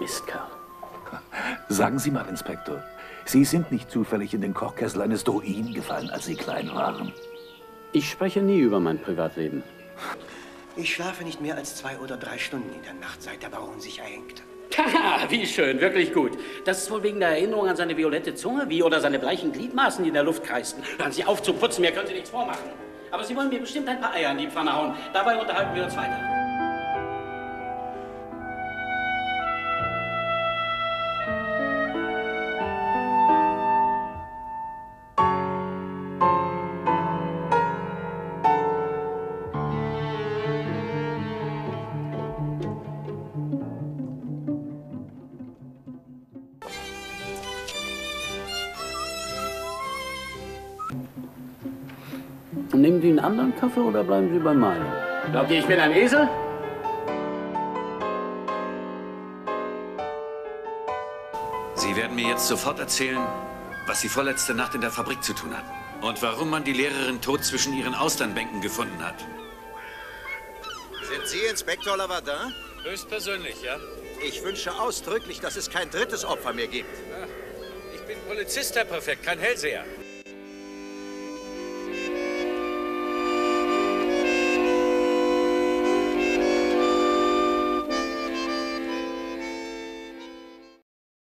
Mistkerl. Sagen Sie mal, Inspektor, Sie sind nicht zufällig in den Kochkessel eines Druiden gefallen, als Sie klein waren? Ich spreche nie über mein Privatleben. Ich schlafe nicht mehr als 2 oder 3 Stunden in der Nacht, seit der Baron sich erhängt. Haha, wie schön, wirklich gut. Das ist wohl wegen der Erinnerung an seine violette Zunge, wie oder seine bleichen Gliedmaßen, die in der Luft kreisten. Hören Sie auf zu putzen, mir können Sie nichts vormachen. Aber Sie wollen mir bestimmt ein paar Eier in die Pfanne hauen. Dabei unterhalten wir uns weiter. Nehmen Sie einen anderen Kaffee oder bleiben Sie bei meinem? Glaubt ihr, ich bin ein Esel? Sie werden mir jetzt sofort erzählen, was Sie vorletzte Nacht in der Fabrik zu tun hatten. Und warum man die Lehrerin tot zwischen ihren Austernbänken gefunden hat. Sind Sie Inspektor Lavardin? Höchstpersönlich, ja? Ich wünsche ausdrücklich, dass es kein drittes Opfer mehr gibt. Ich bin Polizist, Herr Präfekt, kein Hellseher.